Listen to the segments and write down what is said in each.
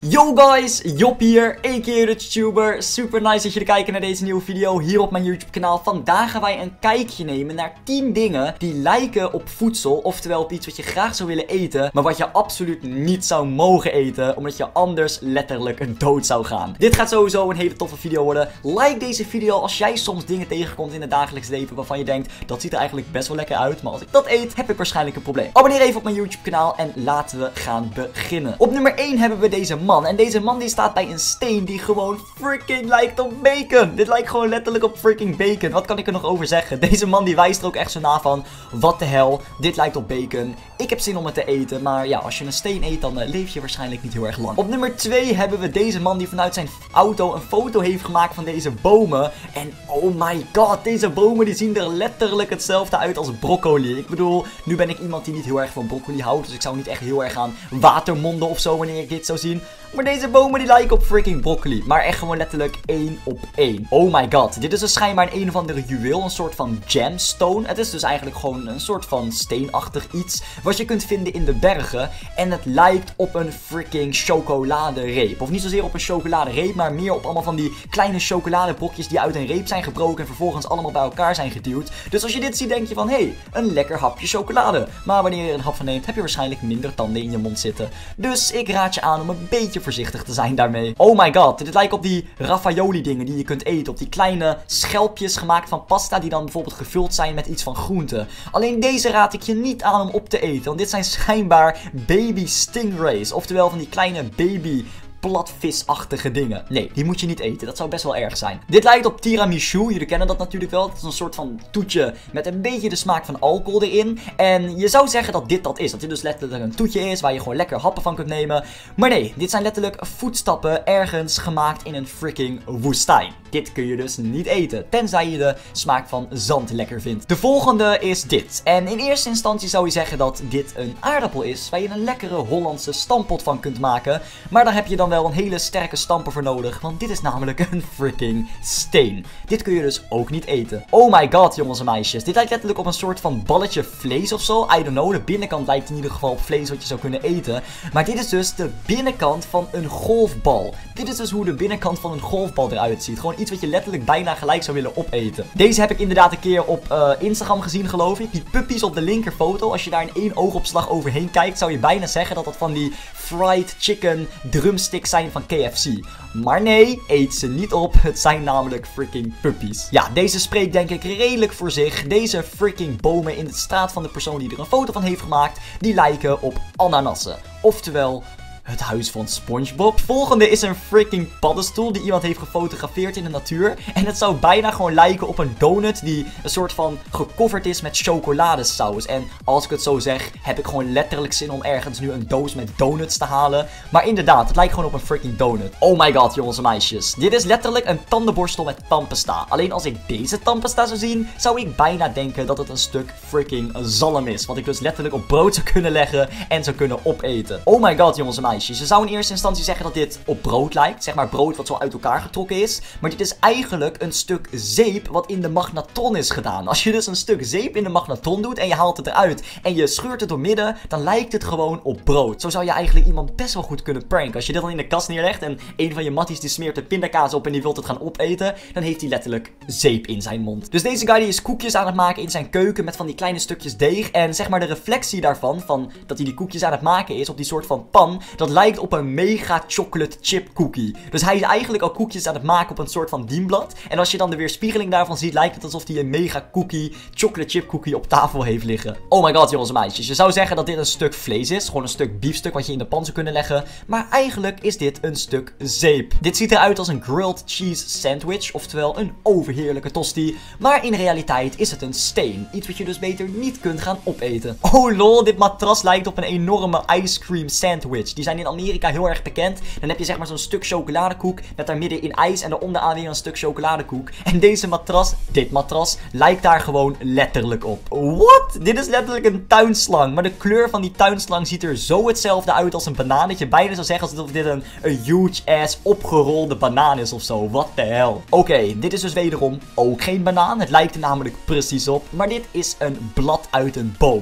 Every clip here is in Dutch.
Yo guys, Job hier, a.k.a. de YouTuber. Super nice dat jullie kijken naar deze nieuwe video hier op mijn YouTube kanaal. Vandaag gaan wij een kijkje nemen naar 10 dingen die lijken op voedsel. Oftewel op iets wat je graag zou willen eten, maar wat je absoluut niet zou mogen eten, omdat je anders letterlijk dood zou gaan. Dit gaat sowieso een hele toffe video worden. Like deze video als jij soms dingen tegenkomt in het dagelijks leven waarvan je denkt, dat ziet er eigenlijk best wel lekker uit, maar als ik dat eet, heb ik waarschijnlijk een probleem. Abonneer even op mijn YouTube kanaal en laten we gaan beginnen. Op nummer 1 hebben we deze man. En deze man die staat bij een steen die gewoon freaking lijkt op bacon. Dit lijkt gewoon letterlijk op freaking bacon. Wat kan ik er nog over zeggen? Deze man die wijst er ook echt zo na van, wat de hel, dit lijkt op bacon. Ik heb zin om het te eten, maar ja, als je een steen eet, dan leef je waarschijnlijk niet heel erg lang. Op nummer 2 hebben we deze man die vanuit zijn auto een foto heeft gemaakt van deze bomen. En oh my god, deze bomen die zien er letterlijk hetzelfde uit als broccoli. Ik bedoel, nu ben ik iemand die niet heel erg van broccoli houdt, dus ik zou niet echt heel erg aan watermonden of zo wanneer ik dit zou zien. Maar deze bomen die lijken op freaking broccoli. Maar echt gewoon letterlijk 1 op 1. Oh my god. Dit is dus schijnbaar een of andere juweel. Een soort van gemstone. Het is dus eigenlijk gewoon een soort van steenachtig iets. Wat je kunt vinden in de bergen. En het lijkt op een freaking chocoladereep. Of niet zozeer op een chocoladereep. Maar meer op allemaal van die kleine chocoladebrokjes die uit een reep zijn gebroken. En vervolgens allemaal bij elkaar zijn geduwd. Dus als je dit ziet denk je van, hé, een lekker hapje chocolade. Maar wanneer je er een hap van neemt heb je waarschijnlijk minder tanden in je mond zitten. Dus ik raad je aan om een beetje voorzichtig te zijn daarmee. Oh my god, dit lijkt op die ravioli dingen die je kunt eten. Op die kleine schelpjes gemaakt van pasta die dan bijvoorbeeld gevuld zijn met iets van groente. Alleen deze raad ik je niet aan om op te eten. Want dit zijn schijnbaar baby stingrays. Oftewel van die kleine baby platvisachtige dingen. Nee, die moet je niet eten. Dat zou best wel erg zijn. Dit lijkt op tiramisu. Jullie kennen dat natuurlijk wel. Het is een soort van toetje met een beetje de smaak van alcohol erin. En je zou zeggen dat dit dat is. Dat dit dus letterlijk een toetje is waar je gewoon lekker happen van kunt nemen. Maar nee, dit zijn letterlijk voetstappen ergens gemaakt in een freaking woestijn. Dit kun je dus niet eten. Tenzij je de smaak van zand lekker vindt. De volgende is dit. En in eerste instantie zou je zeggen dat dit een aardappel is. Waar je een lekkere Hollandse stampot van kunt maken. Maar daar heb je dan wel een hele sterke stamper voor nodig. Want dit is namelijk een freaking steen. Dit kun je dus ook niet eten. Oh my god, jongens en meisjes. Dit lijkt letterlijk op een soort van balletje vlees of zo. I don't know. De binnenkant lijkt in ieder geval op vlees wat je zou kunnen eten. Maar dit is dus de binnenkant van een golfbal. Dit is dus hoe de binnenkant van een golfbal eruit ziet. Gewoon iets wat je letterlijk bijna gelijk zou willen opeten. Deze heb ik inderdaad een keer op Instagram gezien, geloof ik. Die puppies op de linkerfoto. Als je daar in één oogopslag overheen kijkt, zou je bijna zeggen dat dat van die fried chicken drumsticks zijn van KFC. Maar nee, eet ze niet op. Het zijn namelijk freaking puppies. Ja, deze spreekt denk ik redelijk voor zich. Deze freaking bomen in de straat van de persoon die er een foto van heeft gemaakt, die lijken op ananassen. Oftewel, het huis van SpongeBob. Volgende is een freaking paddenstoel die iemand heeft gefotografeerd in de natuur. En het zou bijna gewoon lijken op een donut die een soort van gecoverd is met chocoladesaus. En als ik het zo zeg, heb ik gewoon letterlijk zin om ergens nu een doos met donuts te halen. Maar inderdaad, het lijkt gewoon op een freaking donut. Oh my god, jongens en meisjes. Dit is letterlijk een tandenborstel met tandpasta. Alleen als ik deze tandpasta zou zien, zou ik bijna denken dat het een stuk freaking zalm is. Wat ik dus letterlijk op brood zou kunnen leggen en zou kunnen opeten. Oh my god, jongens en meisjes. Je zou in eerste instantie zeggen dat dit op brood lijkt. Zeg maar brood wat zo uit elkaar getrokken is. Maar dit is eigenlijk een stuk zeep wat in de magnetron is gedaan. Als je dus een stuk zeep in de magnetron doet en je haalt het eruit en je scheurt het door midden, dan lijkt het gewoon op brood. Zo zou je eigenlijk iemand best wel goed kunnen pranken. Als je dit dan in de kast neerlegt en een van je matties die smeert de pindakaas op en die wilt het gaan opeten, dan heeft hij letterlijk zeep in zijn mond. Dus deze guy die is koekjes aan het maken in zijn keuken met van die kleine stukjes deeg. En zeg maar de reflectie daarvan, van dat hij die koekjes aan het maken is op die soort van pan, dat lijkt op een mega chocolate chip cookie. Dus hij is eigenlijk al koekjes aan het maken op een soort van dienblad. En als je dan de weerspiegeling daarvan ziet, lijkt het alsof hij een mega cookie, chocolate chip cookie op tafel heeft liggen. Oh my god, jongens en meisjes. Je zou zeggen dat dit een stuk vlees is. Gewoon een stuk biefstuk wat je in de pan zou kunnen leggen. Maar eigenlijk is dit een stuk zeep. Dit ziet eruit als een grilled cheese sandwich. Oftewel een overheerlijke tosti. Maar in realiteit is het een steen. Iets wat je dus beter niet kunt gaan opeten. Oh lol, dit matras lijkt op een enorme ice cream sandwich. Die zijn in Amerika heel erg bekend. Dan heb je zeg maar zo'n stuk chocoladekoek met daar midden in ijs en daaronder weer een stuk chocoladekoek. En deze matras, dit matras, lijkt daar gewoon letterlijk op. What? Dit is letterlijk een tuinslang. Maar de kleur van die tuinslang ziet er zo hetzelfde uit als een banaan dat je bijna zou zeggen alsof dit een huge ass opgerolde banaan is of zo. What the hell? Oké, dit is dus wederom ook geen banaan. Het lijkt er namelijk precies op. Maar dit is een blad uit een boom.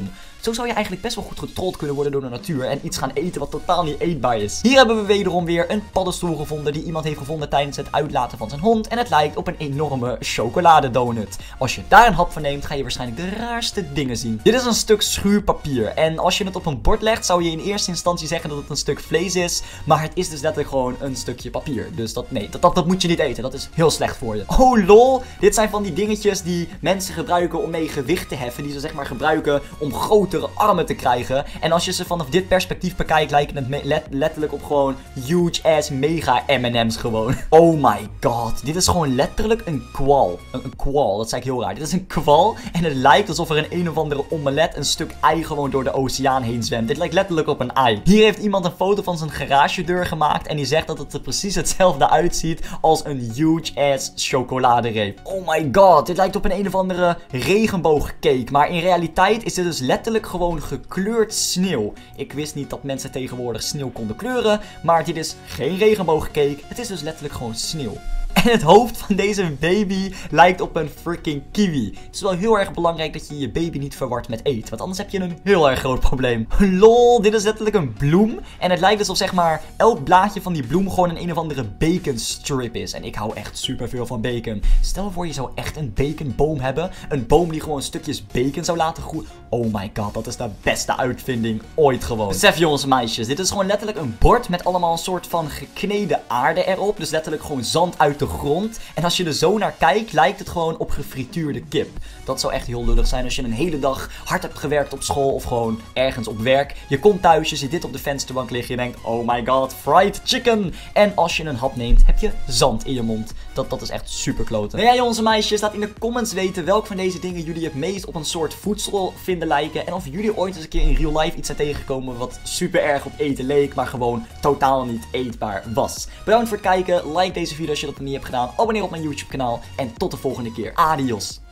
Zo zou je eigenlijk best wel goed getrold kunnen worden door de natuur en iets gaan eten wat totaal niet eetbaar is. Hier hebben we wederom weer een paddenstoel gevonden die iemand heeft gevonden tijdens het uitlaten van zijn hond. En het lijkt op een enorme chocoladedonut. Als je daar een hap van neemt, ga je waarschijnlijk de raarste dingen zien. Dit is een stuk schuurpapier. En als je het op een bord legt, zou je in eerste instantie zeggen dat het een stuk vlees is. Maar het is dus letterlijk gewoon een stukje papier. Dus dat moet je niet eten. Dat is heel slecht voor je. Oh lol. Dit zijn van die dingetjes die mensen gebruiken om mee gewicht te heffen. Die ze zeg maar gebruiken om grotere armen te krijgen. En als je ze vanaf dit perspectief bekijkt, lijken het letterlijk op gewoon huge ass mega M&M's gewoon. Oh my god. Dit is gewoon letterlijk een kwal. Een kwal. Dat zei ik heel raar. Dit is een kwal. En het lijkt alsof er een of andere omelet een stuk ei gewoon door de oceaan heen zwemt. Dit lijkt letterlijk op een ei. Hier heeft iemand een foto van zijn garagedeur gemaakt. En die zegt dat het er precies hetzelfde uitziet als een huge ass chocoladereep. Oh my god. Dit lijkt op een of andere regenboogcake. Maar in realiteit is dit dus letterlijk gewoon gekleurd sneeuw. Ik wist niet dat mensen tegenwoordig sneeuw konden kleuren. Maar dit is geen regenboogcake. Het is dus letterlijk gewoon sneeuw. En het hoofd van deze baby lijkt op een freaking kiwi. Het is wel heel erg belangrijk dat je je baby niet verwart met eten. Want anders heb je een heel erg groot probleem. Lol, dit is letterlijk een bloem. En het lijkt alsof zeg maar elk blaadje van die bloem gewoon een of andere bacon strip is. En ik hou echt superveel van bacon. Stel voor je zou echt een baconboom hebben. Een boom die gewoon stukjes bacon zou laten groeien. Oh my god, dat is de beste uitvinding ooit gewoon. Besef jongens en meisjes, dit is gewoon letterlijk een bord met allemaal een soort van gekneden aarde erop. Dus letterlijk gewoon zand uit de grond. En als je er zo naar kijkt, lijkt het gewoon op gefrituurde kip. Dat zou echt heel lullig zijn als je een hele dag hard hebt gewerkt op school of gewoon ergens op werk. Je komt thuis, je ziet dit op de vensterbank liggen. Je denkt, oh my god, fried chicken. En als je een hap neemt, heb je zand in je mond. Dat is echt super kloten. Nou ja jongens en meisjes, laat in de comments weten welk van deze dingen jullie het meest op een soort voedsel vinden lijken. En of jullie ooit eens een keer in real life iets zijn tegengekomen wat super erg op eten leek, maar gewoon totaal niet eetbaar was. Bedankt voor het kijken. Like deze video als je dat nog niet hebt gedaan. Abonneer op mijn YouTube kanaal. En tot de volgende keer. Adios.